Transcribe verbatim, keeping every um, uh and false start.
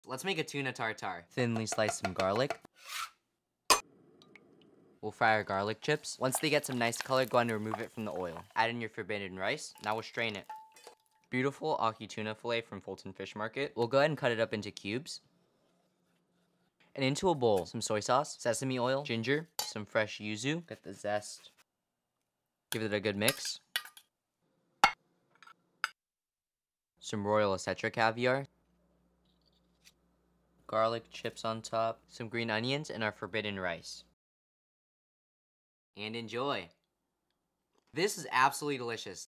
Let's make a tuna tartare. Thinly slice some garlic. We'll fry our garlic chips. Once they get some nice color, go ahead and remove it from the oil. Add in your forbidden rice. Now we'll strain it. Beautiful Aki tuna fillet from Fulton Fish Market. We'll go ahead and cut it up into cubes. And into a bowl, some soy sauce, sesame oil, ginger, some fresh yuzu. Get the zest. Give it a good mix. Some royal acetra caviar. Garlic chips on top. Some green onions and our forbidden rice. And enjoy. This is absolutely delicious.